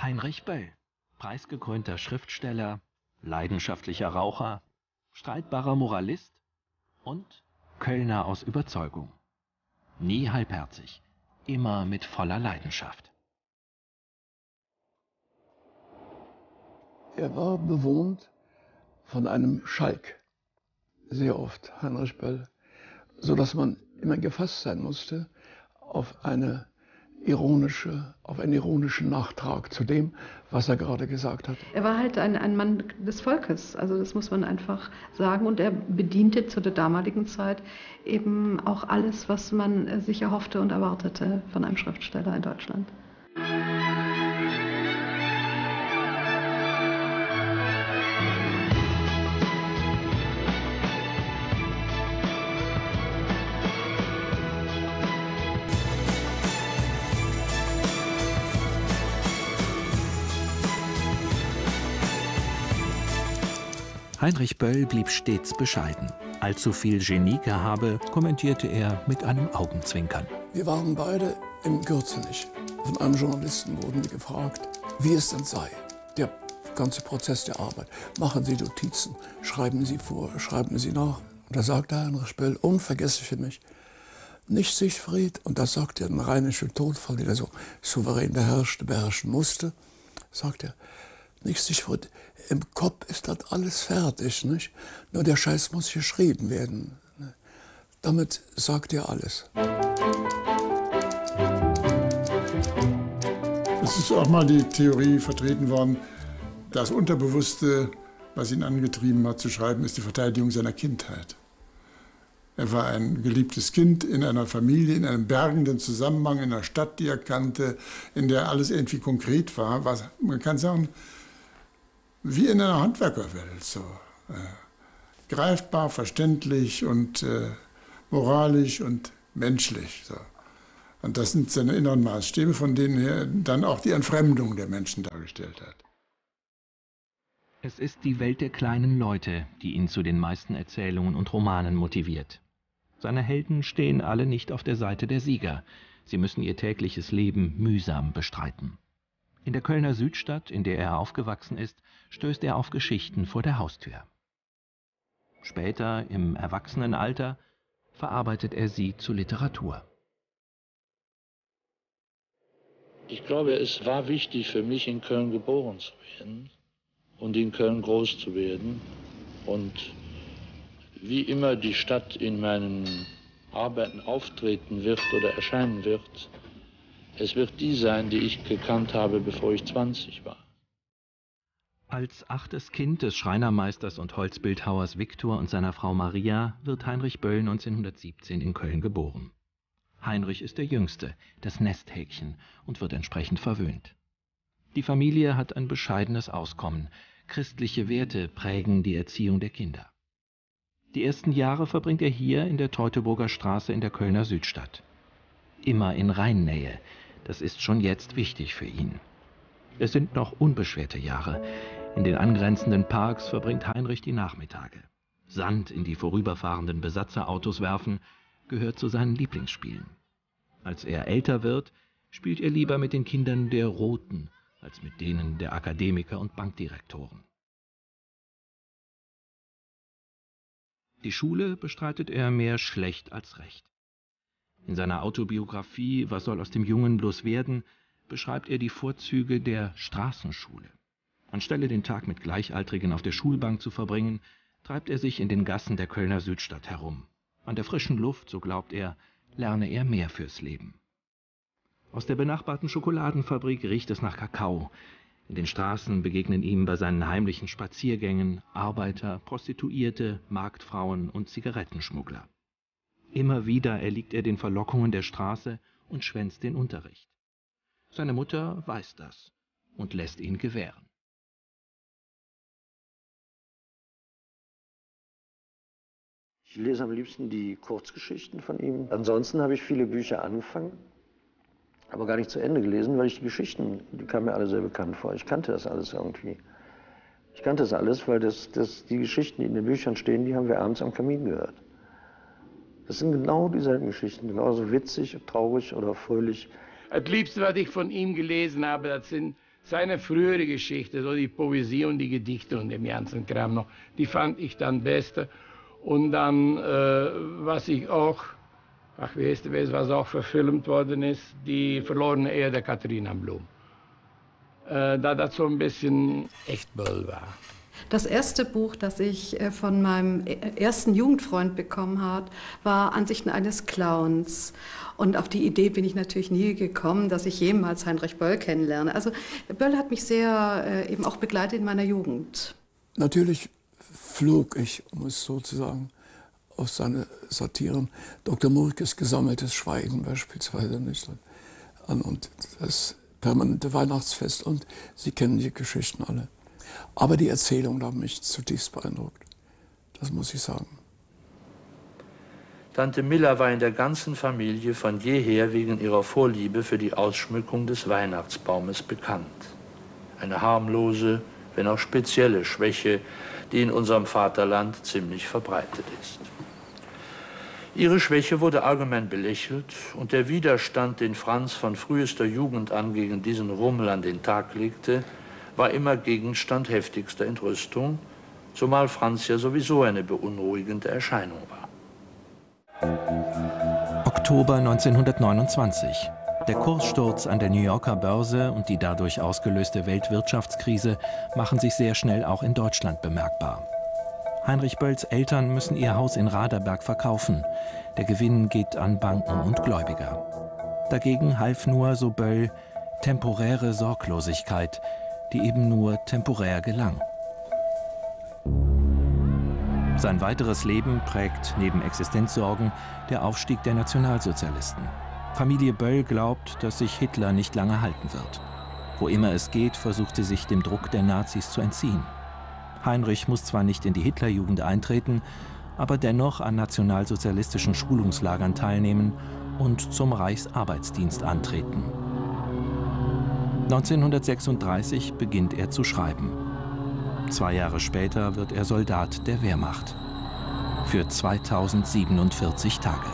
Heinrich Böll, preisgekrönter Schriftsteller, leidenschaftlicher Raucher, streitbarer Moralist und Kölner aus Überzeugung. Nie halbherzig, immer mit voller Leidenschaft. Er war bewohnt von einem Schalk, sehr oft, Heinrich Böll, sodass man immer gefasst sein musste auf einen ironischen Nachtrag zu dem, was er gerade gesagt hat. Er war halt ein Mann des Volkes, also das muss man einfach sagen. Und er bediente zu der damaligen Zeit eben auch alles, was man sich erhoffte und erwartete von einem Schriftsteller in Deutschland. Heinrich Böll blieb stets bescheiden. Allzu viel Genie-Gehabe kommentierte er mit einem Augenzwinkern. Wir waren beide im Gürzenich. Von einem Journalisten wurden wir gefragt, wie es denn sei, der ganze Prozess der Arbeit. Machen Sie Notizen, schreiben Sie vor, schreiben Sie nach. Und da sagte Heinrich Böll, unvergesslich für mich, nicht Siegfried, und das sagt er, ein rheinischer Tonfall, den er so souverän beherrschen musste, sagt er, nicht Siegfried, im Kopf ist das alles fertig, nicht? Nur der Scheiß muss geschrieben werden. Damit sagt er alles. Es ist auch mal die Theorie vertreten worden, das Unterbewusste, was ihn angetrieben hat zu schreiben, ist die Verteidigung seiner Kindheit. Er war ein geliebtes Kind in einer Familie, in einem bergenden Zusammenhang, in einer Stadt, die er kannte, in der alles irgendwie konkret war. Man kann sagen, wie in einer Handwerkerwelt, so greifbar, verständlich und moralisch und menschlich. So. Und das sind seine inneren Maßstäbe, von denen er dann auch die Entfremdung der Menschen dargestellt hat. Es ist die Welt der kleinen Leute, die ihn zu den meisten Erzählungen und Romanen motiviert. Seine Helden stehen alle nicht auf der Seite der Sieger. Sie müssen ihr tägliches Leben mühsam bestreiten. In der Kölner Südstadt, in der er aufgewachsen ist, stößt er auf Geschichten vor der Haustür. Später, im Erwachsenenalter, verarbeitet er sie zu Literatur. Ich glaube, es war wichtig für mich, in Köln geboren zu werden und in Köln groß zu werden. Und wie immer die Stadt in meinen Arbeiten auftreten wird oder erscheinen wird, es wird die sein, die ich gekannt habe, bevor ich 20 war. Als 8. Kind des Schreinermeisters und Holzbildhauers Viktor und seiner Frau Maria wird Heinrich Böll 1917 in Köln geboren. Heinrich ist der Jüngste, das Nesthäkchen, und wird entsprechend verwöhnt. Die Familie hat ein bescheidenes Auskommen. Christliche Werte prägen die Erziehung der Kinder. Die ersten Jahre verbringt er hier in der Teutoburger Straße in der Kölner Südstadt. Immer in Rheinnähe. Das ist schon jetzt wichtig für ihn. Es sind noch unbeschwerte Jahre. In den angrenzenden Parks verbringt Heinrich die Nachmittage. Sand in die vorüberfahrenden Besatzerautos werfen gehört zu seinen Lieblingsspielen. Als er älter wird, spielt er lieber mit den Kindern der Roten als mit denen der Akademiker und Bankdirektoren. Die Schule bestreitet er mehr schlecht als recht. In seiner Autobiografie »Was soll aus dem Jungen bloß werden?« beschreibt er die Vorzüge der Straßenschule. Anstelle den Tag mit Gleichaltrigen auf der Schulbank zu verbringen, treibt er sich in den Gassen der Kölner Südstadt herum. An der frischen Luft, so glaubt er, lerne er mehr fürs Leben. Aus der benachbarten Schokoladenfabrik riecht es nach Kakao. In den Straßen begegnen ihm bei seinen heimlichen Spaziergängen Arbeiter, Prostituierte, Marktfrauen und Zigarettenschmuggler. Immer wieder erliegt er den Verlockungen der Straße und schwänzt den Unterricht. Seine Mutter weiß das und lässt ihn gewähren. Ich lese am liebsten die Kurzgeschichten von ihm. Ansonsten habe ich viele Bücher angefangen, aber gar nicht zu Ende gelesen, weil ich die Geschichten, die kamen mir alle sehr bekannt vor. Ich kannte das alles irgendwie. Ich kannte das alles, weil die Geschichten, die in den Büchern stehen, die haben wir abends am Kamin gehört. Das sind genau dieselben Geschichten, genauso witzig, traurig oder fröhlich. Das Liebste, was ich von ihm gelesen habe, das sind Seine frühere Geschichte, so die Poesie und die Gedichte und dem ganzen Kram noch, die fand ich dann beste. Und dann, was ich auch, wie heißt es, was auch verfilmt worden ist, die verlorene Ehe der Katharina Blum. Da das so ein bisschen echt Böll war. Das erste Buch, das ich von meinem ersten Jugendfreund bekommen habe, war Ansichten eines Clowns. Und auf die Idee bin ich natürlich nie gekommen, dass ich jemals Heinrich Böll kennenlerne. Also Böll hat mich sehr eben auch begleitet in meiner Jugend. Natürlich flog ich, um es so zu sagen, auf seine Satiren, Dr. Murkes Gesammeltes Schweigen beispielsweise nicht an und das permanente Weihnachtsfest und Sie kennen die Geschichten alle. Aber die Erzählungen haben mich zutiefst beeindruckt, das muss ich sagen. Tante Milla war in der ganzen Familie von jeher wegen ihrer Vorliebe für die Ausschmückung des Weihnachtsbaumes bekannt. Eine harmlose, wenn auch spezielle Schwäche, die in unserem Vaterland ziemlich verbreitet ist. Ihre Schwäche wurde allgemein belächelt und der Widerstand, den Franz von frühester Jugend an gegen diesen Rummel an den Tag legte, war immer Gegenstand heftigster Entrüstung, zumal Franz ja sowieso eine beunruhigende Erscheinung war. Oktober 1929. Der Kurssturz an der New Yorker Börse und die dadurch ausgelöste Weltwirtschaftskrise machen sich sehr schnell auch in Deutschland bemerkbar. Heinrich Bölls Eltern müssen ihr Haus in Raderberg verkaufen. Der Gewinn geht an Banken und Gläubiger. Dagegen half nur, so Böll, temporäre Sorglosigkeit, die eben nur temporär gelang. Sein weiteres Leben prägt neben Existenzsorgen der Aufstieg der Nationalsozialisten. Familie Böll glaubt, dass sich Hitler nicht lange halten wird. Wo immer es geht, versucht sie sich dem Druck der Nazis zu entziehen. Heinrich muss zwar nicht in die Hitlerjugend eintreten, aber dennoch an nationalsozialistischen Schulungslagern teilnehmen und zum Reichsarbeitsdienst antreten. 1936 beginnt er zu schreiben. 2 Jahre später wird er Soldat der Wehrmacht. Für 2047 Tage.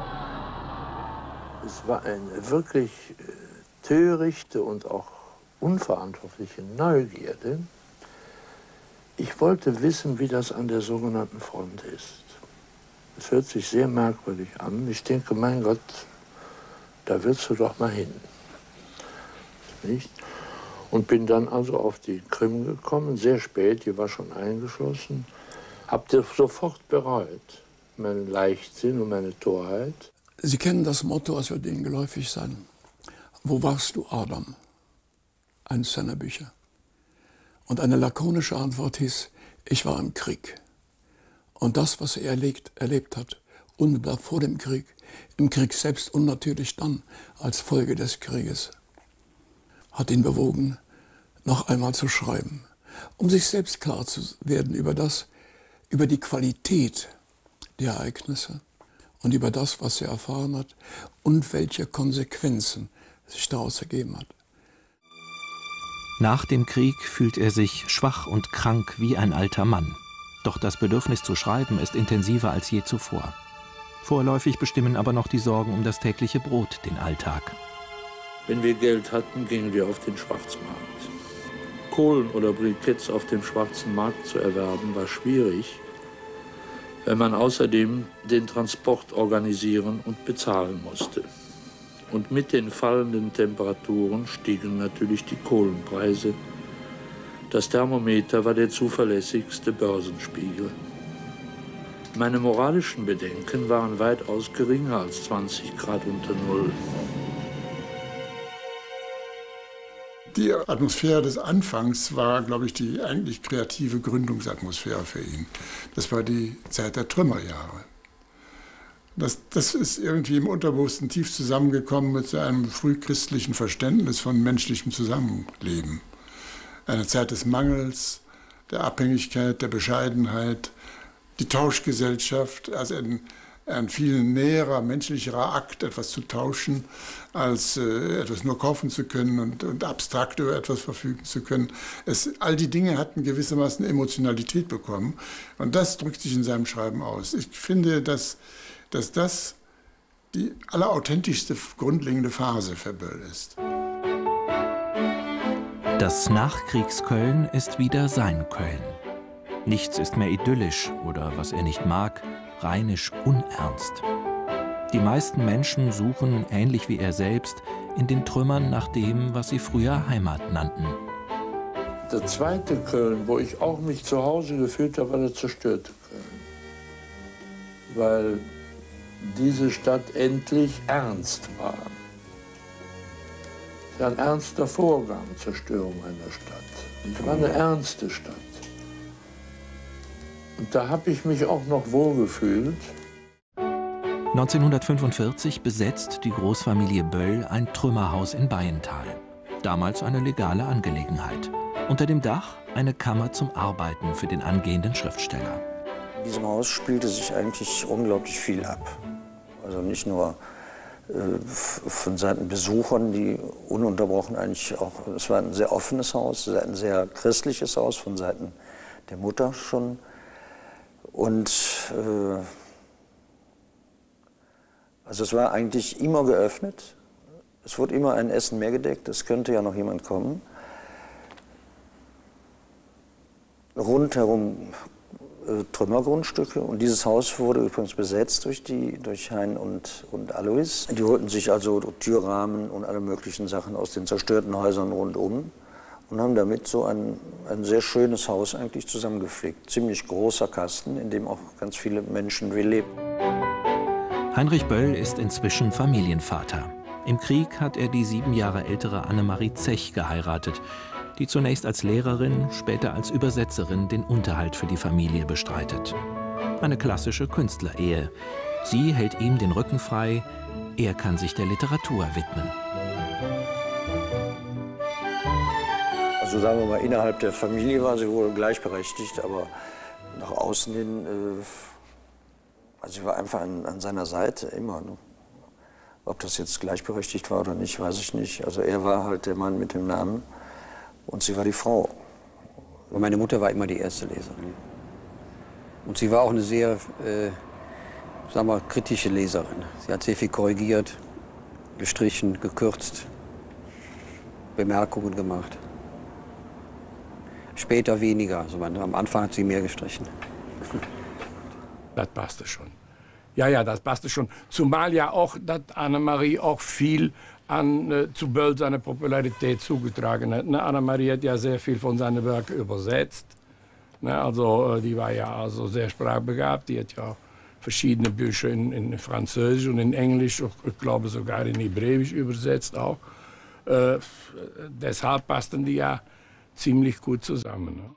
Es war eine wirklich törichte und auch unverantwortliche Neugierde. Ich wollte wissen, wie das an der sogenannten Front ist. Es hört sich sehr merkwürdig an. Ich denke, mein Gott, da willst du doch mal hin. Nicht? Und bin dann also auf die Krim gekommen, sehr spät, die war schon eingeschlossen. Hab sofort bereut, meinen Leichtsinn und meine Torheit. Sie kennen das Motto, es wird Ihnen geläufig sein. Wo warst du, Adam? Eines seiner Bücher. Und eine lakonische Antwort hieß, ich war im Krieg. Und das, was er erlebt hat, unmittelbar vor dem Krieg, im Krieg selbst und natürlich dann als Folge des Krieges, hat ihn bewogen, noch einmal zu schreiben, um sich selbst klar zu werden über die Qualität der Ereignisse und über das, was er erfahren hat und welche Konsequenzen sich daraus ergeben hat. Nach dem Krieg fühlt er sich schwach und krank wie ein alter Mann. Doch das Bedürfnis zu schreiben ist intensiver als je zuvor. Vorläufig bestimmen aber noch die Sorgen um das tägliche Brot den Alltag. Wenn wir Geld hatten, gingen wir auf den Schwarzmarkt. Kohlen oder Briketts auf dem schwarzen Markt zu erwerben, war schwierig, weil man außerdem den Transport organisieren und bezahlen musste. Und mit den fallenden Temperaturen stiegen natürlich die Kohlenpreise. Das Thermometer war der zuverlässigste Börsenspiegel. Meine moralischen Bedenken waren weitaus geringer als 20 Grad unter Null. Die Atmosphäre des Anfangs war, glaube ich, die eigentlich kreative Gründungsatmosphäre für ihn. Das war die Zeit der Trümmerjahre. Das ist irgendwie im Unterbewussten tief zusammengekommen mit so einem frühchristlichen Verständnis von menschlichem Zusammenleben. Eine Zeit des Mangels, der Abhängigkeit, der Bescheidenheit, die Tauschgesellschaft, also ein viel näherer, menschlicherer Akt, etwas zu tauschen, als etwas nur kaufen zu können und abstrakt über etwas verfügen zu können. All die Dinge hatten gewissermaßen Emotionalität bekommen und das drückt sich in seinem Schreiben aus. Ich finde, dass das die allerauthentischste grundlegende Phase für Böll ist. Das Nachkriegsköln ist wieder sein Köln. Nichts ist mehr idyllisch oder, was er nicht mag, rheinisch unernst. Die meisten Menschen suchen, ähnlich wie er selbst, in den Trümmern nach dem, was sie früher Heimat nannten. Der zweite Köln, wo ich auch mich zu Hause gefühlt habe, war der zerstörte Köln. Weil diese Stadt endlich ernst war. Es ist ein ernster Vorgang, Zerstörung einer Stadt. Es war eine ernste Stadt. Und da habe ich mich auch noch wohlgefühlt. 1945 besetzt die Großfamilie Böll ein Trümmerhaus in Bayental. Damals eine legale Angelegenheit. Unter dem Dach eine Kammer zum Arbeiten für den angehenden Schriftsteller. In diesem Haus spielte sich eigentlich unglaublich viel ab. Also nicht nur von Seiten Besuchern, die ununterbrochen eigentlich auch, es war ein sehr offenes Haus, ein sehr christliches Haus von Seiten der Mutter schon. Und also es war eigentlich immer geöffnet. Es wurde immer ein Essen mehr gedeckt, es könnte ja noch jemand kommen. Rundherum Trümmergrundstücke. Und dieses Haus wurde übrigens besetzt durch Hein und Alois. Die holten sich also Türrahmen und alle möglichen Sachen aus den zerstörten Häusern rundum und haben damit so ein sehr schönes Haus eigentlich zusammengepflegt. Ziemlich großer Kasten, in dem auch ganz viele Menschen lebten. Heinrich Böll ist inzwischen Familienvater. Im Krieg hat er die 7 Jahre ältere Annemarie Zech geheiratet, die zunächst als Lehrerin, später als Übersetzerin den Unterhalt für die Familie bestreitet. Eine klassische Künstlerehe. Sie hält ihm den Rücken frei, er kann sich der Literatur widmen. Also sagen wir mal, innerhalb der Familie war sie wohl gleichberechtigt, aber nach außen hin, also sie war einfach an seiner Seite immer. Ne? Ob das jetzt gleichberechtigt war oder nicht, weiß ich nicht. Also er war halt der Mann mit dem Namen. Und sie war die Frau. Meine Mutter war immer die erste Leserin. Und sie war auch eine sehr, sagen wir, kritische Leserin. Sie hat sehr viel korrigiert, gestrichen, gekürzt, Bemerkungen gemacht. Später weniger. Also am Anfang hat sie mehr gestrichen. Das passte schon. Ja, das passte schon. Zumal ja auch, dass Annemarie auch viel zu Böll seine Popularität zugetragen hat. Annemarie hat ja sehr viel von seinen Werken übersetzt. Also die war ja also sehr sprachbegabt. Die hat ja verschiedene Bücher in Französisch und in Englisch, ich glaube sogar in Hebräisch übersetzt auch. Deshalb passten die ja ziemlich gut zusammen. Ne?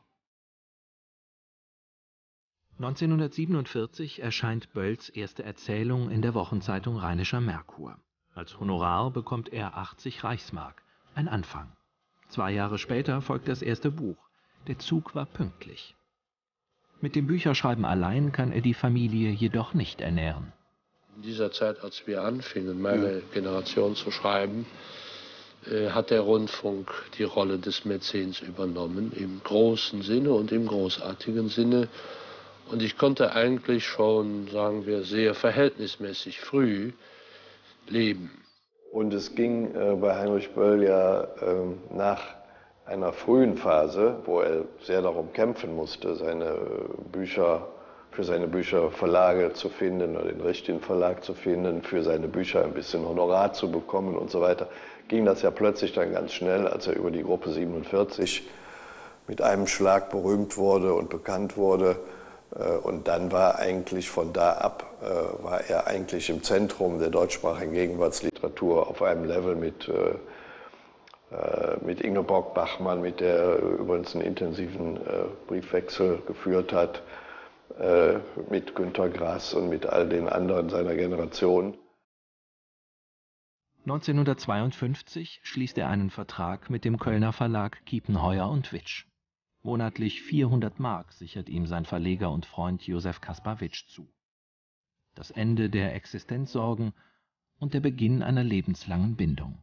1947 erscheint Bölls erste Erzählung in der Wochenzeitung Rheinischer Merkur. Als Honorar bekommt er 80 Reichsmark, ein Anfang. 2 Jahre später folgt das erste Buch. Der Zug war pünktlich. Mit dem Bücherschreiben allein kann er die Familie jedoch nicht ernähren. In dieser Zeit, als wir anfingen, meine Generation zu schreiben, hat der Rundfunk die Rolle des Mäzens übernommen, im großen Sinne und im großartigen Sinne. Und ich konnte eigentlich schon, sagen wir, sehr verhältnismäßig früh leben. Und es ging bei Heinrich Böll ja nach einer frühen Phase, wo er sehr darum kämpfen musste, für seine Bücher Verlage zu finden oder den richtigen Verlag zu finden, für seine Bücher ein bisschen Honorar zu bekommen und so weiter, ging das ja plötzlich dann ganz schnell, als er über die Gruppe 47 mit einem Schlag berühmt wurde und bekannt wurde. Und dann war eigentlich von da ab, war er eigentlich im Zentrum der deutschsprachigen Gegenwartsliteratur auf einem Level mit Ingeborg Bachmann, mit der er übrigens einen intensiven Briefwechsel geführt hat, mit Günter Grass und mit all den anderen seiner Generation. 1952 schließt er einen Vertrag mit dem Kölner Verlag Kiepenheuer und Witsch. Monatlich 400 Mark sichert ihm sein Verleger und Freund Josef Kaspar Witsch zu. Das Ende der Existenzsorgen und der Beginn einer lebenslangen Bindung.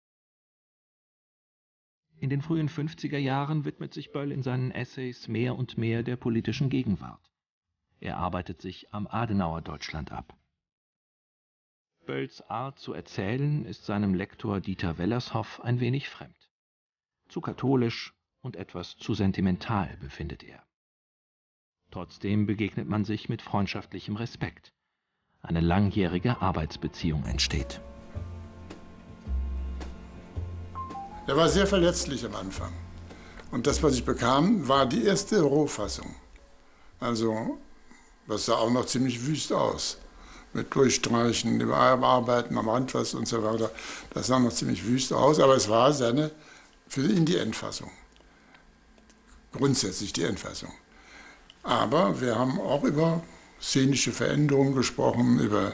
In den frühen 50er Jahren widmet sich Böll in seinen Essays mehr und mehr der politischen Gegenwart. Er arbeitet sich am Adenauer Deutschland ab. Bölls Art zu erzählen ist seinem Lektor Dieter Wellershoff ein wenig fremd. Zu katholisch und etwas zu sentimental, befindet er. Trotzdem begegnet man sich mit freundschaftlichem Respekt. Eine langjährige Arbeitsbeziehung entsteht. Er war sehr verletzlich am Anfang. Und das, was ich bekam, war die erste Rohfassung. Also, das sah auch noch ziemlich wüst aus. Mit Durchstreichen, Überarbeiten am Rand was und so weiter. Das sah noch ziemlich wüst aus, aber es war für ihn die Endfassung. Grundsätzlich die Endfassung. Aber wir haben auch über szenische Veränderungen gesprochen, über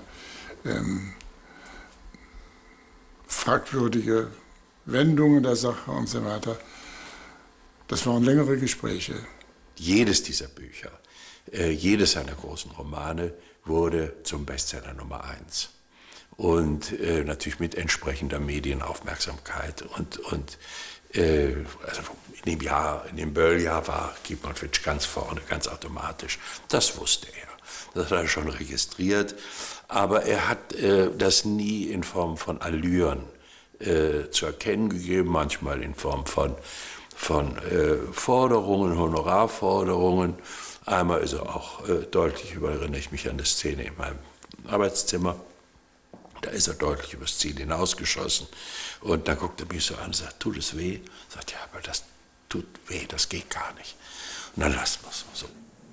fragwürdige Wendungen der Sache und so weiter. Das waren längere Gespräche. Jedes dieser Bücher, jedes seiner großen Romane wurde zum Bestseller Nummer 1. Und natürlich mit entsprechender Medienaufmerksamkeit. Also in dem Böll-Jahr war Kiepenheuer-Fitch ganz vorne, ganz automatisch. Das wusste er. Das hat er schon registriert. Aber er hat das nie in Form von Allüren zu erkennen gegeben, manchmal in Form von Forderungen, Honorarforderungen. Einmal ist er auch deutlich, erinnere ich mich an eine Szene in meinem Arbeitszimmer, da ist er deutlich übers Ziel hinausgeschossen. Und dann guckt er mich so an und sagt, tut es weh? Sagt, ja, aber das tut weh, das geht gar nicht. Und dann lassen wir es so.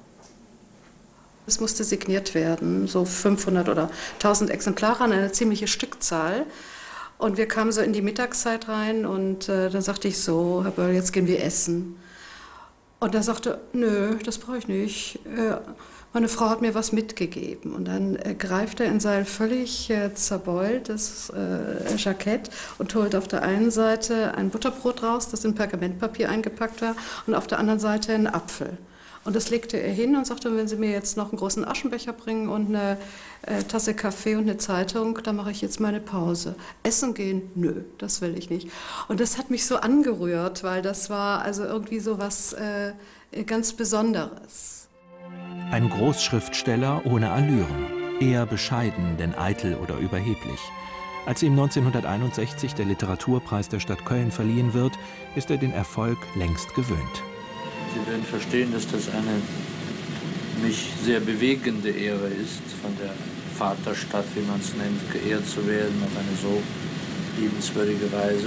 Es musste signiert werden, so 500 oder 1000 Exemplare, eine ziemliche Stückzahl. Und wir kamen so in die Mittagszeit rein und dann sagte ich so, Herr Böll, jetzt gehen wir essen. Und er sagte, nö, das brauche ich nicht. Meine Frau hat mir was mitgegeben. Und dann greift er in sein völlig zerbeultes Jackett und holt auf der einen Seite ein Butterbrot raus, das in Pergamentpapier eingepackt war, und auf der anderen Seite einen Apfel. Und das legte er hin und sagte, wenn Sie mir jetzt noch einen großen Aschenbecher bringen und eine Tasse Kaffee und eine Zeitung, dann mache ich jetzt meine Pause. Essen gehen? Nö, das will ich nicht. Und das hat mich so angerührt, weil das war also irgendwie so was ganz Besonderes. Ein Großschriftsteller ohne Allüren, eher bescheiden, denn eitel oder überheblich. Als ihm 1961 der Literaturpreis der Stadt Köln verliehen wird, ist er den Erfolg längst gewöhnt. Sie werden verstehen, dass das eine mich sehr bewegende Ehre ist, von der Vaterstadt, wie man es nennt, geehrt zu werden auf eine so liebenswürdige Weise.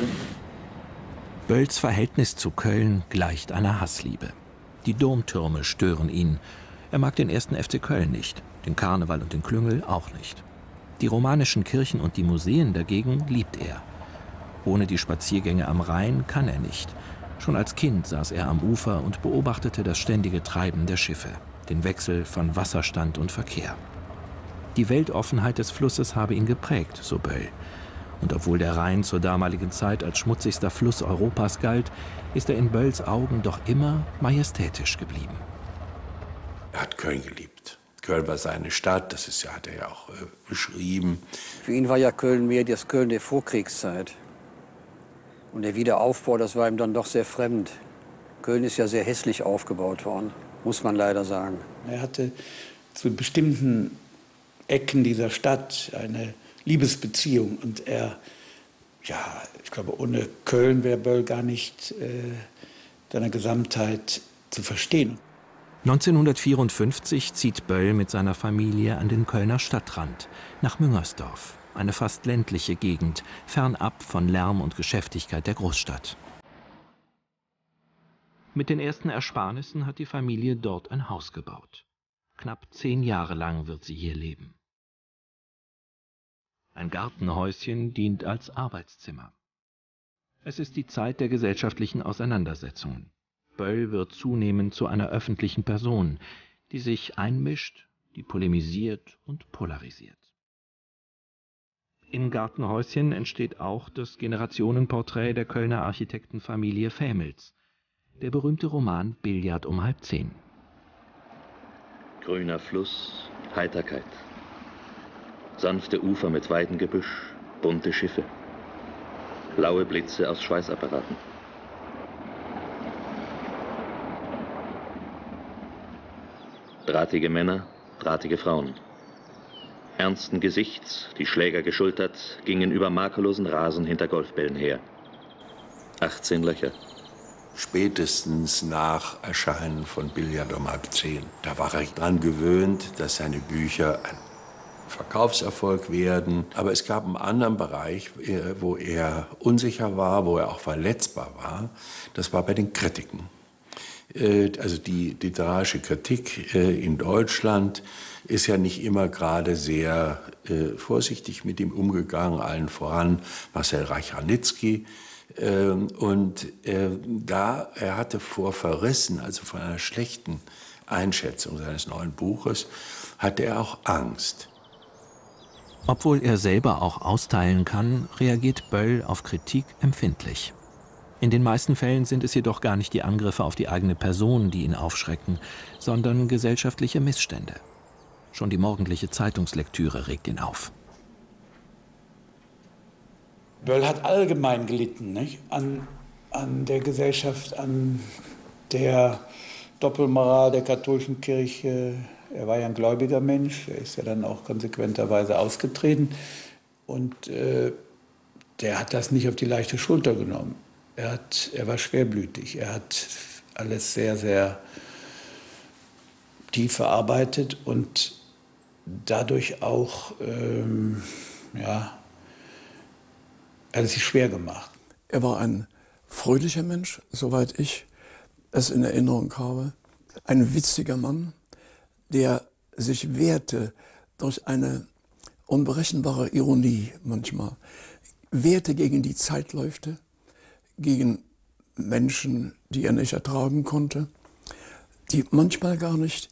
Bölls Verhältnis zu Köln gleicht einer Hassliebe. Die Domtürme stören ihn. Er mag den 1. FC Köln nicht, den Karneval und den Klüngel auch nicht. Die romanischen Kirchen und die Museen dagegen liebt er. Ohne die Spaziergänge am Rhein kann er nicht. Schon als Kind saß er am Ufer und beobachtete das ständige Treiben der Schiffe, den Wechsel von Wasserstand und Verkehr. Die Weltoffenheit des Flusses habe ihn geprägt, so Böll. Und obwohl der Rhein zur damaligen Zeit als schmutzigster Fluss Europas galt, ist er in Bölls Augen doch immer majestätisch geblieben. Er hat Köln geliebt. Köln war seine Stadt, hat er ja auch beschrieben. Für ihn war ja Köln mehr das Köln der Vorkriegszeit. Und der Wiederaufbau, das war ihm dann doch sehr fremd. Köln ist ja sehr hässlich aufgebaut worden, muss man leider sagen. Er hatte zu bestimmten Ecken dieser Stadt eine Liebesbeziehung. Und ich glaube, ohne Köln wäre Böll gar nicht seiner Gesamtheit zu verstehen. 1954 zieht Böll mit seiner Familie an den Kölner Stadtrand, nach Müngersdorf, eine fast ländliche Gegend, fernab von Lärm und Geschäftigkeit der Großstadt. Mit den ersten Ersparnissen hat die Familie dort ein Haus gebaut. Knapp 10 Jahre lang wird sie hier leben. Ein Gartenhäuschen dient als Arbeitszimmer. Es ist die Zeit der gesellschaftlichen Auseinandersetzungen. Böll wird zunehmend zu einer öffentlichen Person, die sich einmischt, die polemisiert und polarisiert. Im Gartenhäuschen entsteht auch das Generationenporträt der Kölner Architektenfamilie Fämels, der berühmte Roman Billard um 9:30. Grüner Fluss, Heiterkeit. Sanfte Ufer mit Weidengebüsch, bunte Schiffe. Blaue Blitze aus Schweißapparaten. Drahtige Männer, drahtige Frauen. Ernsten Gesichts, die Schläger geschultert, gingen über makellosen Rasen hinter Golfbällen her. 18 Löcher. spätestens nach Erscheinen von Billard um 9:30. Da war er dran gewöhnt, dass seine Bücher ein Verkaufserfolg werden. Aber es gab einen anderen Bereich, wo er unsicher war, wo er auch verletzbar war. Das war bei den Kritiken. Also die literarische Kritik in Deutschland ist ja nicht immer gerade sehr vorsichtig mit ihm umgegangen, allen voran Marcel Reich-Ranitzky. Er hatte vor Verrissen, also von einer schlechten Einschätzung seines neuen Buches, hatte er auch Angst. Obwohl er selber auch austeilen kann, reagiert Böll auf Kritik empfindlich. In den meisten Fällen sind es jedoch gar nicht die Angriffe auf die eigene Person, die ihn aufschrecken, sondern gesellschaftliche Missstände. Schon die morgendliche Zeitungslektüre regt ihn auf. Böll hat allgemein gelitten, nicht? An der Gesellschaft, an der Doppelmoral der katholischen Kirche. Er war ja ein gläubiger Mensch, er ist ja dann auch konsequenterweise ausgetreten. Und der hat das nicht auf die leichte Schulter genommen. Er war schwerblütig, er hat alles sehr, sehr tief verarbeitet und dadurch auch, er hat es sich schwer gemacht. Er war ein fröhlicher Mensch, soweit ich es in Erinnerung habe. Ein witziger Mann, der sich wehrte durch eine unberechenbare Ironie manchmal. Wehrte gegen die Zeitläufe, gegen Menschen, die er nicht ertragen konnte, die manchmal gar nicht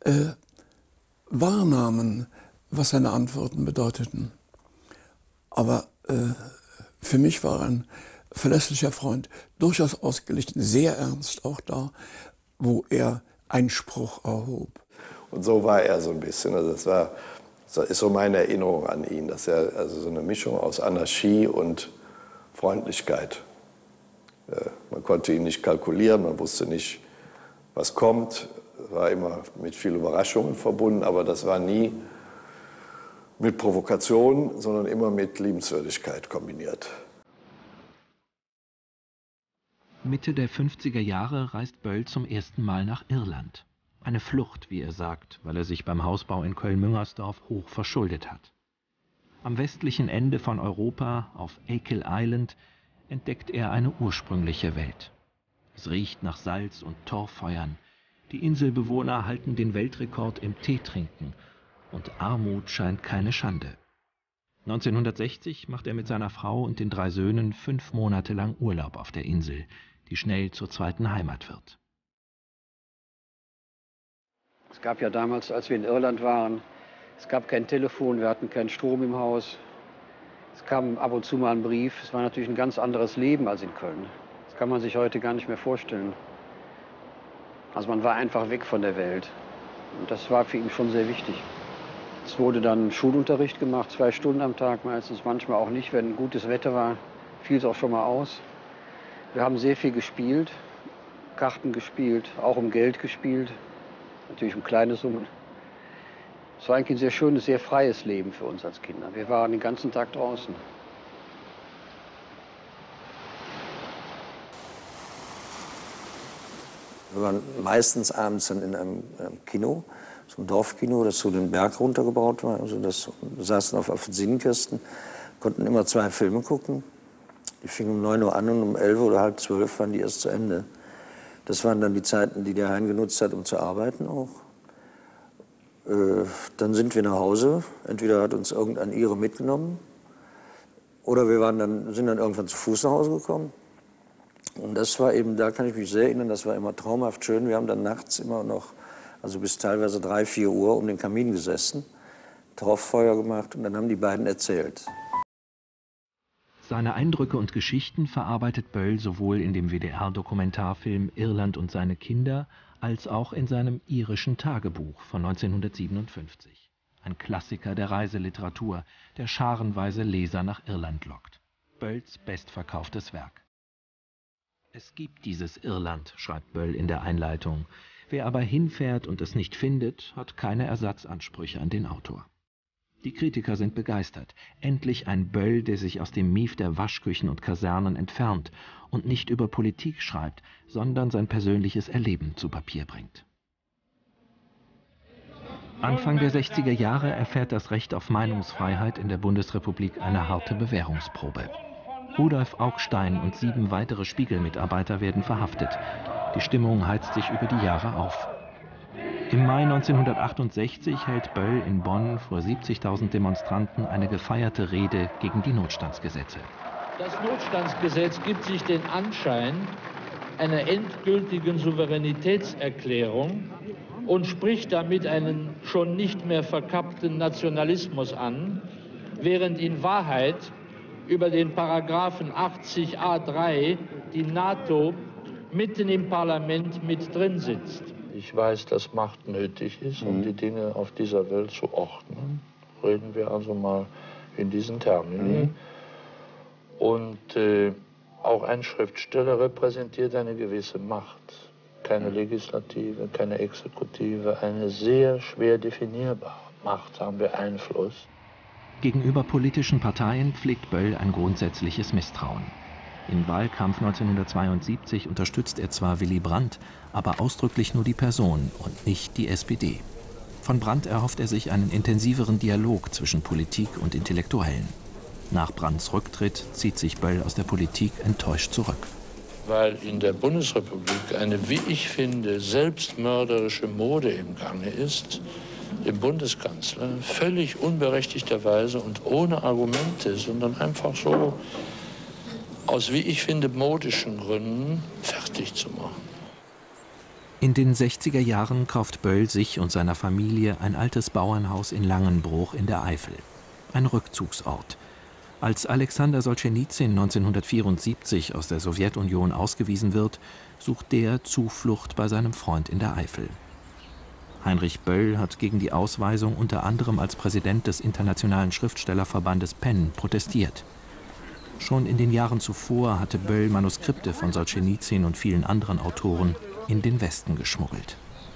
wahrnahmen, was seine Antworten bedeuteten. Aber für mich war er ein verlässlicher Freund, durchaus ausgelegt, sehr ernst auch da, wo er Einspruch erhob. Und so war er so ein bisschen. Also das ist so meine Erinnerung an ihn, dass er also so eine Mischung aus Anarchie und Freundlichkeit. Man konnte ihn nicht kalkulieren, man wusste nicht, was kommt. War immer mit vielen Überraschungen verbunden, aber das war nie mit Provokation, sondern immer mit Liebenswürdigkeit kombiniert. Mitte der 50er Jahre reist Böll zum ersten Mal nach Irland. Eine Flucht, wie er sagt, weil er sich beim Hausbau in Köln-Müngersdorf hoch verschuldet hat. Am westlichen Ende von Europa, auf Achill Island, entdeckt er eine ursprüngliche Welt. Es riecht nach Salz und Torffeuern. Die Inselbewohner halten den Weltrekord im Teetrinken und Armut scheint keine Schande. 1960 macht er mit seiner Frau und den 3 Söhnen 5 Monate lang Urlaub auf der Insel, die schnell zur zweiten Heimat wird. Es gab ja damals, als wir in Irland waren, es gab kein Telefon, wir hatten keinen Strom im Haus. Es kam ab und zu mal ein Brief. Es war natürlich ein ganz anderes Leben als in Köln. Das kann man sich heute gar nicht mehr vorstellen. Also man war einfach weg von der Welt. Und das war für ihn schon sehr wichtig. Es wurde dann Schulunterricht gemacht, 2 Stunden am Tag meistens, manchmal auch nicht. Wenn gutes Wetter war, fiel es auch schon mal aus. Wir haben sehr viel gespielt, Karten gespielt, auch um Geld gespielt. Natürlich um kleine Summen. Es war eigentlich ein sehr schönes, sehr freies Leben für uns als Kinder. Wir waren den ganzen Tag draußen. Wir waren meistens abends dann in einem Kino, so ein Dorfkino, das so den Berg runtergebaut war. Also wir saßen auf Sinnkästen, konnten immer 2 Filme gucken. Die fingen um 9 Uhr an und um 11 oder halb 12 waren die erst zu Ende. Das waren dann die Zeiten, die der Hein genutzt hat, um zu arbeiten auch. Dann sind wir nach Hause. Entweder hat uns irgendein Ire mitgenommen oder wir sind dann irgendwann zu Fuß nach Hause gekommen. Und das war eben, da kann ich mich sehr erinnern, das war immer traumhaft schön. Wir haben dann nachts immer noch, also bis teilweise 3, 4 Uhr um den Kamin gesessen, Torffeuer gemacht und dann haben die beiden erzählt. Seine Eindrücke und Geschichten verarbeitet Böll sowohl in dem WDR-Dokumentarfilm Irland und seine Kinder als auch in seinem irischen Tagebuch von 1957. Ein Klassiker der Reiseliteratur, der scharenweise Leser nach Irland lockt. Bölls bestverkauftes Werk. Es gibt dieses Irland, schreibt Böll in der Einleitung. Wer aber hinfährt und es nicht findet, hat keine Ersatzansprüche an den Autor. Die Kritiker sind begeistert. Endlich ein Böll, der sich aus dem Mief der Waschküchen und Kasernen entfernt und nicht über Politik schreibt, sondern sein persönliches Erleben zu Papier bringt. Anfang der 60er Jahre erfährt das Recht auf Meinungsfreiheit in der Bundesrepublik eine harte Bewährungsprobe. Rudolf Augstein und 7 weitere Spiegel-Mitarbeiter werden verhaftet. Die Stimmung heizt sich über die Jahre auf. Im Mai 1968 hält Böll in Bonn vor 70.000 Demonstranten eine gefeierte Rede gegen die Notstandsgesetze. Das Notstandsgesetz gibt sich den Anschein einer endgültigen Souveränitätserklärung und spricht damit einen schon nicht mehr verkappten Nationalismus an, während in Wahrheit über den Paragraphen 80a3 die NATO mitten im Parlament mit drin sitzt. Ich weiß, dass Macht nötig ist, um die Dinge auf dieser Welt zu ordnen. Reden wir also mal in diesen Termini. Und auch ein Schriftsteller repräsentiert eine gewisse Macht. Keine Legislative, keine Exekutive, eine sehr schwer definierbare Macht, haben wir Einfluss. Gegenüber politischen Parteien pflegt Böll ein grundsätzliches Misstrauen. Im Wahlkampf 1972 unterstützt er zwar Willy Brandt, aber ausdrücklich nur die Person und nicht die SPD. Von Brandt erhofft er sich einen intensiveren Dialog zwischen Politik und Intellektuellen. Nach Brandts Rücktritt zieht sich Böll aus der Politik enttäuscht zurück. Weil in der Bundesrepublik eine, wie ich finde, selbstmörderische Mode im Gange ist, dem Bundeskanzler völlig unberechtigterweise und ohne Argumente, sondern einfach so aus, wie ich finde, modischen Gründen fertig zu machen. In den 60er Jahren kauft Böll sich und seiner Familie ein altes Bauernhaus in Langenbruch in der Eifel. Ein Rückzugsort. Als Alexander Solschenizyn 1974 aus der Sowjetunion ausgewiesen wird, sucht der Zuflucht bei seinem Freund in der Eifel. Heinrich Böll hat gegen die Ausweisung unter anderem als Präsident des Internationalen Schriftstellerverbandes PEN protestiert. Schon in den Jahren zuvor hatte Böll Manuskripte von Solschenizyn und vielen anderen Autoren in den Westen geschmuggelt.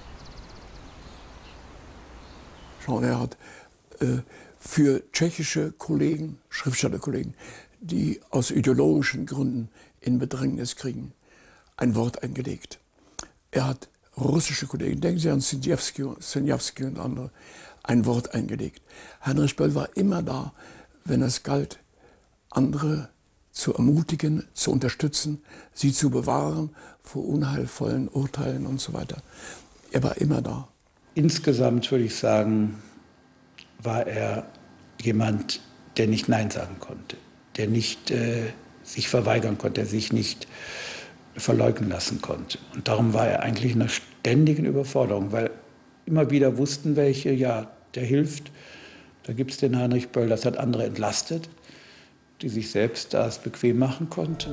Schau, er hat für tschechische Kollegen, Schriftstellerkollegen, die aus ideologischen Gründen in Bedrängnis kriegen, ein Wort eingelegt. Er hat russische Kollegen, denken Sie an Senjawski und andere, ein Wort eingelegt. Heinrich Böll war immer da, wenn es galt, andere zu ermutigen, zu unterstützen, sie zu bewahren vor unheilvollen Urteilen und so weiter. Er war immer da. Insgesamt würde ich sagen, war er jemand, der nicht Nein sagen konnte, der nicht sich verweigern konnte, der sich nicht verleugnen lassen konnte. Und darum war er eigentlich in einer ständigen Überforderung, weil immer wieder wussten welche, ja, der hilft, da gibt es den Heinrich Böll, das hat andere entlastet, die sich selbst das bequem machen konnten.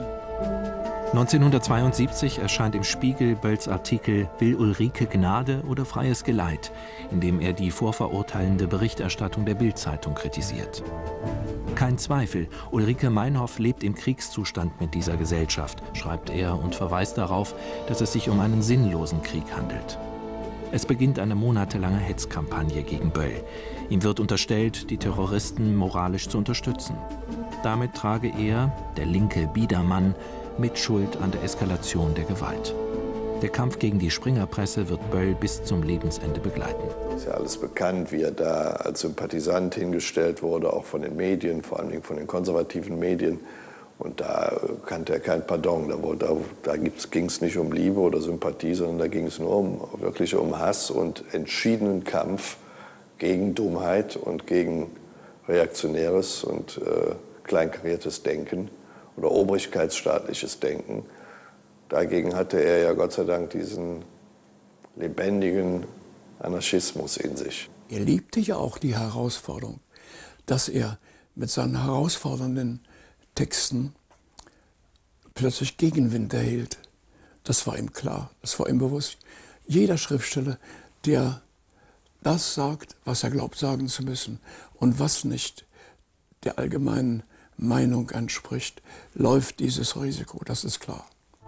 1972 erscheint im Spiegel Bölls Artikel »Will Ulrike Gnade oder freies Geleit?«, in dem er die vorverurteilende Berichterstattung der Bild-Zeitung kritisiert. Kein Zweifel, Ulrike Meinhof lebt im Kriegszustand mit dieser Gesellschaft, schreibt er und verweist darauf, dass es sich um einen sinnlosen Krieg handelt. Es beginnt eine monatelange Hetzkampagne gegen Böll. Ihm wird unterstellt, die Terroristen moralisch zu unterstützen. Damit trage er, der linke Biedermann, Mitschuld an der Eskalation der Gewalt. Der Kampf gegen die Springerpresse wird Böll bis zum Lebensende begleiten. Ist ja alles bekannt, wie er da als Sympathisant hingestellt wurde, auch von den Medien, vor allem von den konservativen Medien. Und da kannte er kein Pardon. Da ging es nicht um Liebe oder Sympathie, sondern da ging es nur wirklich um Hass und entschiedenen Kampf gegen Dummheit und gegen reaktionäres und kleinkariertes Denken oder obrigkeitsstaatliches Denken. Dagegen hatte er ja Gott sei Dank diesen lebendigen Anarchismus in sich. Er liebte ja auch die Herausforderung, dass er mit seinen herausfordernden Texten plötzlich Gegenwind erhielt. Das war ihm klar, das war ihm bewusst. Jeder Schriftsteller, der das sagt, was er glaubt sagen zu müssen und was nicht der allgemeinen Meinung entspricht, läuft dieses Risiko, das ist klar.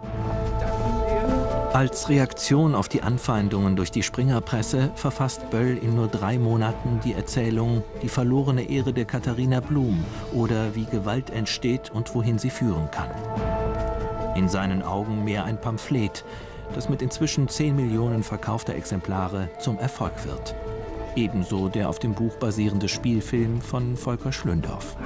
Als Reaktion auf die Anfeindungen durch die Springerpresse verfasst Böll in nur 3 Monaten die Erzählung »Die verlorene Ehre der Katharina Blum« oder »Wie Gewalt entsteht und wohin sie führen kann«. In seinen Augen mehr ein Pamphlet, das mit inzwischen 10 Millionen verkaufter Exemplare zum Erfolg wird. Ebenso der auf dem Buch basierende Spielfilm von Volker Schlöndorff.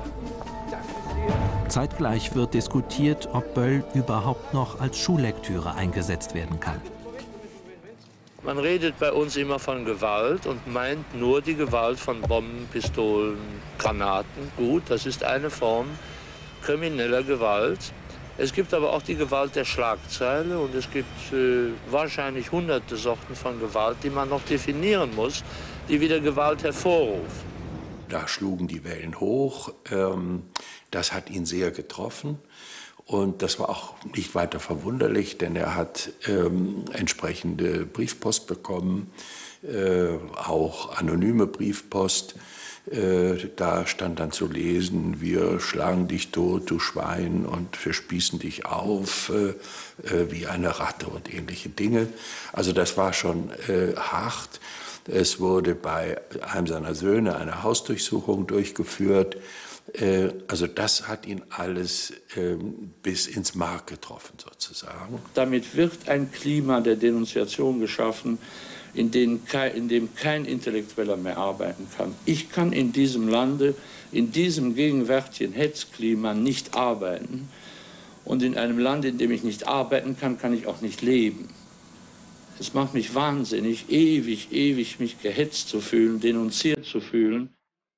Zeitgleich wird diskutiert, ob Böll überhaupt noch als Schullektüre eingesetzt werden kann. Man redet bei uns immer von Gewalt und meint nur die Gewalt von Bomben, Pistolen, Granaten. Gut, das ist eine Form krimineller Gewalt. Es gibt aber auch die Gewalt der Schlagzeile und es gibt wahrscheinlich hunderte Sorten von Gewalt, die man noch definieren muss, die wieder Gewalt hervorrufen. Da schlugen die Wellen hoch. Das hat ihn sehr getroffen. Und das war auch nicht weiter verwunderlich, denn er hat entsprechende Briefpost bekommen, auch anonyme Briefpost. Da stand dann zu lesen: Wir schlagen dich tot, du Schwein, und wir spießen dich auf wie eine Ratte und ähnliche Dinge. Also das war schon hart. Es wurde bei einem seiner Söhne eine Hausdurchsuchung durchgeführt. Also das hat ihn alles bis ins Mark getroffen, sozusagen. Damit wird ein Klima der Denunziation geschaffen, in dem kein Intellektueller mehr arbeiten kann. Ich kann in diesem Lande, in diesem gegenwärtigen Hetzklima nicht arbeiten. Und in einem Land, in dem ich nicht arbeiten kann, kann ich auch nicht leben. Es macht mich wahnsinnig, ewig mich gehetzt zu fühlen, denunziert zu fühlen.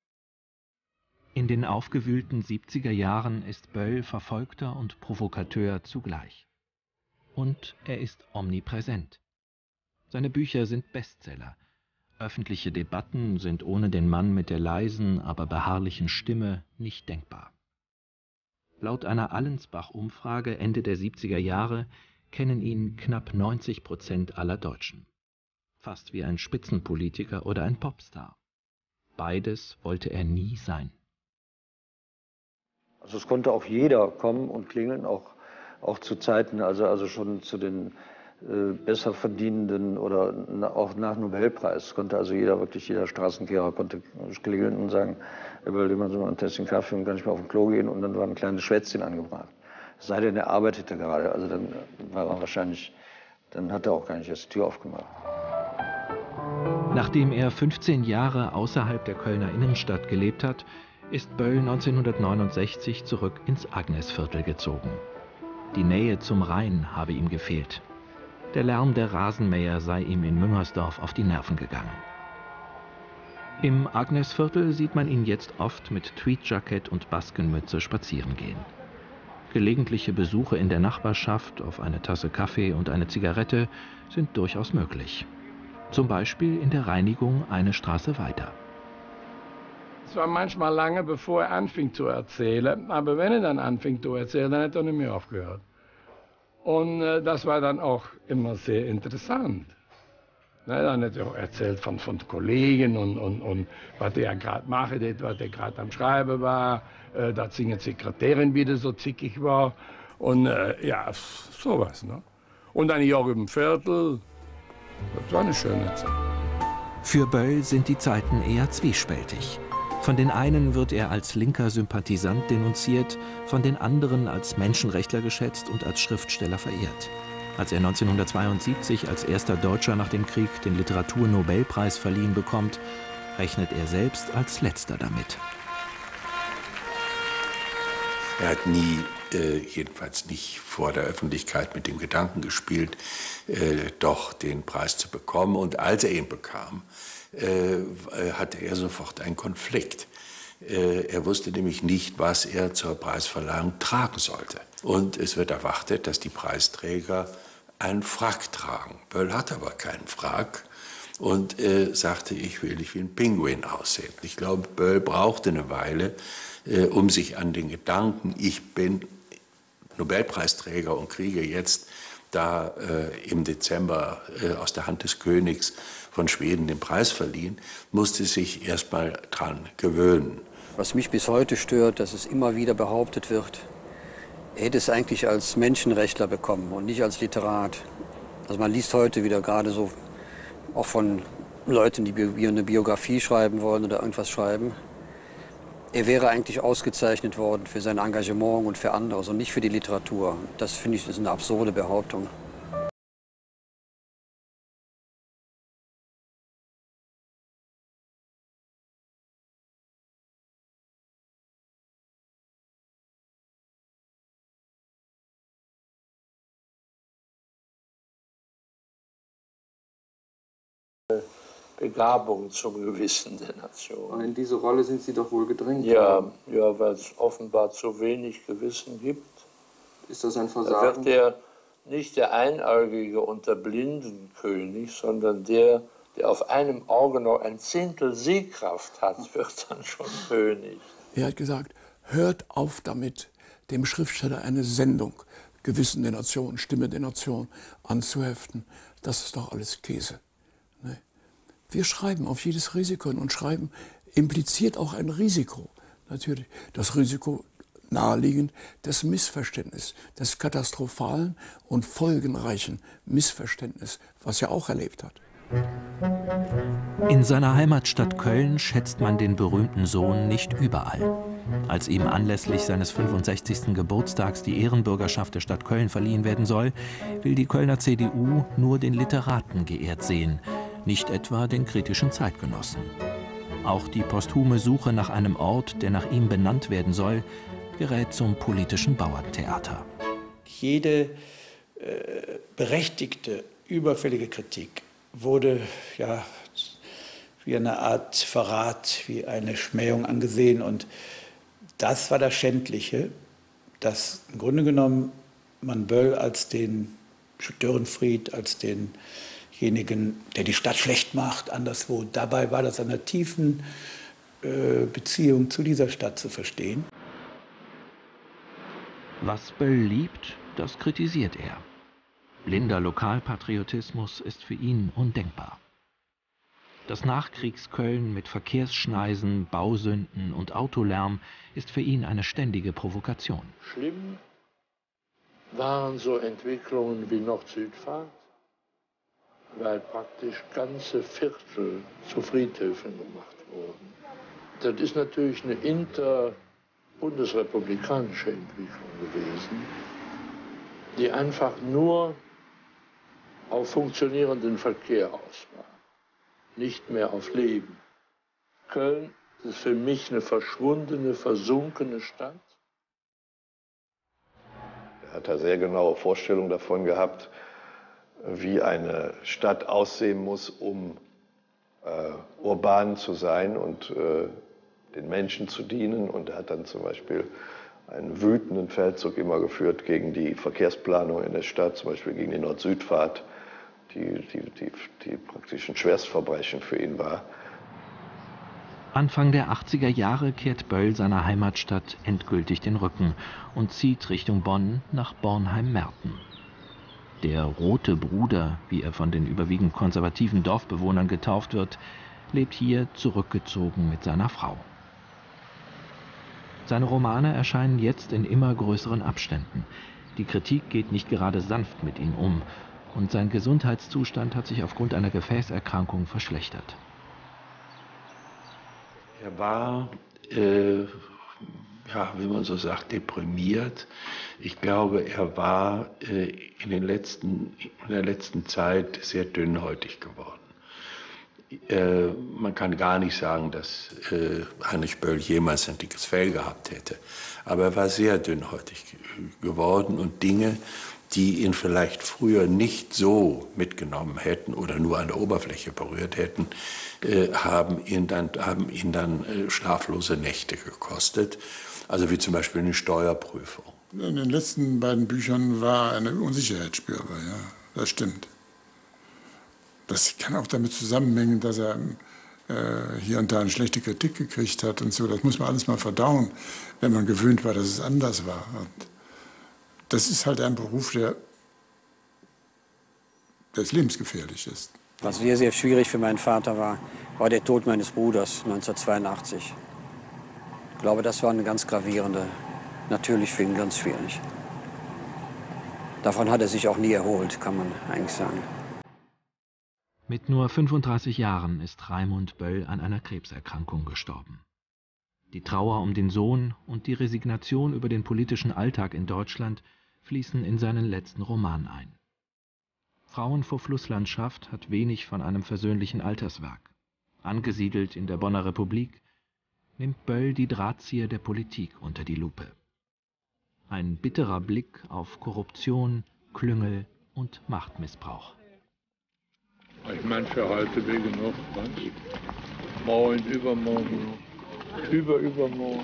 In den aufgewühlten 70er Jahren ist Böll Verfolgter und Provokateur zugleich. Und er ist omnipräsent. Seine Bücher sind Bestseller. Öffentliche Debatten sind ohne den Mann mit der leisen, aber beharrlichen Stimme nicht denkbar. Laut einer Allensbach-Umfrage Ende der 70er Jahre kennen ihn knapp 90% aller Deutschen. Fast wie ein Spitzenpolitiker oder ein Popstar. Beides wollte er nie sein. Also es konnte auch jeder kommen und klingeln, auch zu Zeiten, also schon zu den besser verdienenden oder auch nach Nobelpreis konnte also jeder Straßenkehrer konnte klingeln und sagen, er will jemand so ein Tässchen Kaffee und kann nicht mehr auf den Klo gehen, und dann war ein kleines Schwätzchen angebracht. Es sei denn, er arbeitete gerade, also dann war er wahrscheinlich, dann hat er auch gar nicht erst die Tür aufgemacht. Nachdem er 15 Jahre außerhalb der Kölner Innenstadt gelebt hat, ist Böll 1969 zurück ins Agnesviertel gezogen. Die Nähe zum Rhein habe ihm gefehlt. Der Lärm der Rasenmäher sei ihm in Müngersdorf auf die Nerven gegangen. Im Agnesviertel sieht man ihn jetzt oft mit Tweedjackett und Baskenmütze spazieren gehen. Gelegentliche Besuche in der Nachbarschaft auf eine Tasse Kaffee und eine Zigarette sind durchaus möglich. Zum Beispiel in der Reinigung eine Straße weiter. Es war manchmal lange, bevor er anfing zu erzählen, aber wenn er dann anfing zu erzählen, dann hat er nicht mehr aufgehört. Und das war dann auch immer sehr interessant. Dann hat er auch erzählt von Kollegen und was er gerade macht, was er gerade am Schreiben war, dass seine Sekretärin wieder so zickig war und ja, sowas. Ne? Und dann hier auch im Viertel, das war eine schöne Zeit. Für Böll sind die Zeiten eher zwiespältig. Von den einen wird er als linker Sympathisant denunziert, von den anderen als Menschenrechtler geschätzt und als Schriftsteller verehrt. Als er 1972 als erster Deutscher nach dem Krieg den Literaturnobelpreis verliehen bekommt, rechnet er selbst als letzter damit. Er hat nie, jedenfalls nicht vor der Öffentlichkeit, mit dem Gedanken gespielt, doch den Preis zu bekommen. Und als er ihn bekam, hatte er sofort einen Konflikt. Er wusste nämlich nicht, was er zur Preisverleihung tragen sollte. Und es wird erwartet, dass die Preisträger einen Frack tragen. Böll hat aber keinen Frack und sagte, ich will wie ein Pinguin aussehen. Ich glaube, Böll brauchte eine Weile, um sich an den Gedanken, ich bin Nobelpreisträger und kriege jetzt da im Dezember aus der Hand des Königs von Schweden den Preis verliehen, musste sich erst mal dran gewöhnen. Was mich bis heute stört, dass es immer wieder behauptet wird, er hätte es eigentlich als Menschenrechtler bekommen und nicht als Literat. Also man liest heute wieder gerade so, auch von Leuten, die eine Biografie schreiben wollen oder irgendwas schreiben. Er wäre eigentlich ausgezeichnet worden für sein Engagement und für anderes und nicht für die Literatur. Das finde ich ist eine absurde Behauptung. Begabung zum Gewissen der Nation. Und in diese Rolle sind Sie doch wohl gedrängt worden. Ja, weil es offenbar zu wenig Gewissen gibt. Ist das ein Da Versagen? wird nicht der Einäugige unter Blinden König, sondern der auf einem Auge noch ein Zehntel Sehkraft hat, wird dann schon König. Er hat gesagt, hört auf damit, dem Schriftsteller eine Sendung, Gewissen der Nation, Stimme der Nation anzuheften. Das ist doch alles Käse. Ne? Wir schreiben auf jedes Risiko hin und schreiben impliziert auch ein Risiko. Natürlich das Risiko naheliegend des Missverständnisses, des katastrophalen und folgenreichen Missverständnisses, was er auch erlebt hat. In seiner Heimatstadt Köln schätzt man den berühmten Sohn nicht überall. Als ihm anlässlich seines 65. Geburtstags die Ehrenbürgerschaft der Stadt Köln verliehen werden soll, will die Kölner CDU nur den Literaten geehrt sehen, nicht etwa den kritischen Zeitgenossen. Auch die posthume Suche nach einem Ort, der nach ihm benannt werden soll, gerät zum politischen Bauerntheater. Jede berechtigte, überfällige Kritik wurde ja wie eine Art Verrat, wie eine Schmähung angesehen. Und das war das Schändliche, dass im Grunde genommen man Böll als den Störenfried, als denjenigen, der die Stadt schlecht macht, anderswo. Dabei war das einer tiefen Beziehung zu dieser Stadt zu verstehen. Was Böll liebt, das kritisiert er. Blinder Lokalpatriotismus ist für ihn undenkbar. Das Nachkriegsköln mit Verkehrsschneisen, Bausünden und Autolärm ist für ihn eine ständige Provokation. Schlimm waren so Entwicklungen wie Nord-Süd-Fahrt, weil praktisch ganze Viertel zu Friedhöfen gemacht wurden. Das ist natürlich eine interbundesrepublikanische Entwicklung gewesen, die einfach nur auf funktionierenden Verkehr aus war, nicht mehr auf Leben. Köln ist für mich eine verschwundene, versunkene Stadt. Er hat da sehr genaue Vorstellungen davon gehabt, wie eine Stadt aussehen muss, um urban zu sein und den Menschen zu dienen. Und er hat dann zum Beispiel einen wütenden Feldzug immer geführt gegen die Verkehrsplanung in der Stadt, zum Beispiel gegen die Nord-Süd-Fahrt, die praktisch ein Schwerstverbrechen für ihn war. Anfang der 80er Jahre kehrt Böll seiner Heimatstadt endgültig den Rücken und zieht Richtung Bonn nach Bornheim-Merten. Der Rote Bruder, wie er von den überwiegend konservativen Dorfbewohnern getauft wird, lebt hier zurückgezogen mit seiner Frau. Seine Romane erscheinen jetzt in immer größeren Abständen. Die Kritik geht nicht gerade sanft mit ihm um und sein Gesundheitszustand hat sich aufgrund einer Gefäßerkrankung verschlechtert. Er war, wie man so sagt, deprimiert. Ich glaube, er war in der letzten Zeit sehr dünnhäutig geworden. Man kann gar nicht sagen, dass Heinrich Böll jemals ein dickes Fell gehabt hätte. Aber er war sehr dünnhäutig geworden und Dinge, die ihn vielleicht früher nicht so mitgenommen hätten oder nur an der Oberfläche berührt hätten, haben ihn dann schlaflose Nächte gekostet. Also wie zum Beispiel eine Steuerprüfung. In den letzten beiden Büchern war eine Unsicherheit spürbar, ja, das stimmt. Das kann auch damit zusammenhängen, dass er hier und da eine schlechte Kritik gekriegt hat und so. Das muss man alles mal verdauen, wenn man gewöhnt war, dass es anders war. Und das ist halt ein Beruf, der lebensgefährlich ist. Was sehr, sehr schwierig für meinen Vater war der Tod meines Bruders 1982. Ich glaube, das war eine ganz gravierende, natürlich für ihn ganz schwierig. Davon hat er sich auch nie erholt, kann man eigentlich sagen. Mit nur 35 Jahren ist Raimund Böll an einer Krebserkrankung gestorben. Die Trauer um den Sohn und die Resignation über den politischen Alltag in Deutschland fließen in seinen letzten Roman ein. Frauen vor Flusslandschaft hat wenig von einem versöhnlichen Alterswerk. Angesiedelt in der Bonner Republik nimmt Böll die Drahtzieher der Politik unter die Lupe. Ein bitterer Blick auf Korruption, Klüngel und Machtmissbrauch. Ich meine, für heute wegen noch, was? Morgen, übermorgen, übermorgen.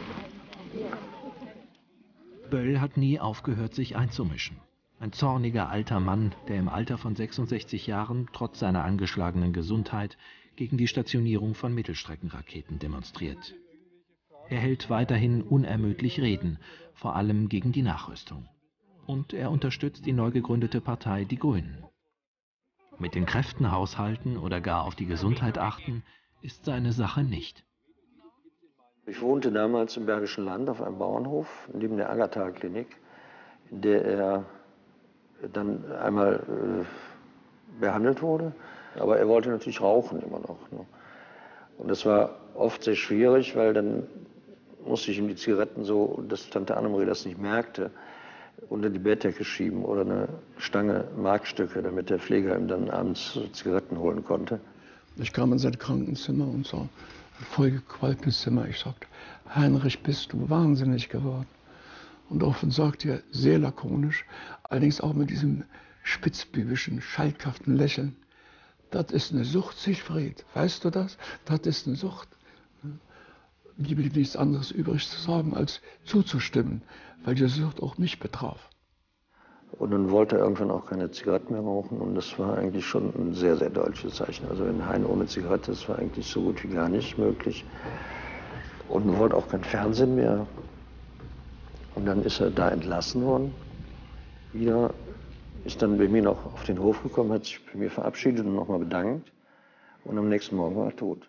Böll hat nie aufgehört, sich einzumischen. Ein zorniger alter Mann, der im Alter von 66 Jahren trotz seiner angeschlagenen Gesundheit gegen die Stationierung von Mittelstreckenraketen demonstriert. Er hält weiterhin unermüdlich Reden, vor allem gegen die Nachrüstung. Und er unterstützt die neu gegründete Partei Die Grünen. Mit den Kräften haushalten oder gar auf die Gesundheit achten, ist seine Sache nicht. Ich wohnte damals im Bergischen Land auf einem Bauernhof neben der Aggertal-Klinik, in der er dann einmal behandelt wurde. Aber er wollte natürlich rauchen immer noch. Ne? Und das war oft sehr schwierig, weil dann musste ich ihm die Zigaretten so, dass Tante Annemarie das nicht merkte, unter die Bettdecke schieben oder eine Stange Markstücke, damit der Pfleger ihm dann abends Zigaretten holen konnte. Ich kam in sein Krankenzimmer und sah ein vollgequalmtes Zimmer. Ich sagte, Heinrich, bist du wahnsinnig geworden? Und daraufhin sagte er sehr lakonisch, allerdings auch mit diesem spitzbübischen, schalkhaften Lächeln, das ist eine Sucht, Siegfried, weißt du das? Das ist eine Sucht. Mir blieb nichts anderes übrig zu sagen, als zuzustimmen, weil die Sucht auch mich betraf. Und dann wollte er irgendwann auch keine Zigaretten mehr rauchen und das war eigentlich schon ein sehr, sehr deutliches Zeichen. Also ein Hein ohne Zigarette, das war eigentlich so gut wie gar nicht möglich. Und wollte auch kein Fernsehen mehr. Und dann ist er da entlassen worden. Wieder ist dann bei mir noch auf den Hof gekommen, hat sich bei mir verabschiedet und nochmal bedankt. Und am nächsten Morgen war er tot.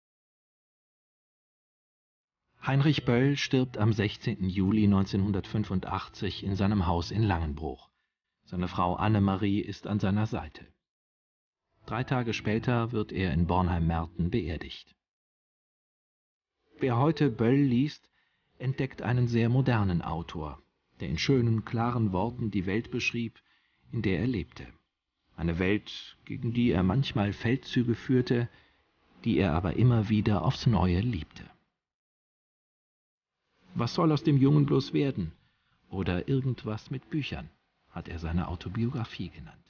Heinrich Böll stirbt am 16. Juli 1985 in seinem Haus in Langenbruch. Seine Frau Annemarie ist an seiner Seite. 3 Tage später wird er in Bornheim-Merten beerdigt. Wer heute Böll liest, entdeckt einen sehr modernen Autor, der in schönen, klaren Worten die Welt beschrieb, in der er lebte. Eine Welt, gegen die er manchmal Feldzüge führte, die er aber immer wieder aufs Neue liebte. Was soll aus dem Jungen bloß werden? Oder irgendwas mit Büchern, hat er seine Autobiografie genannt.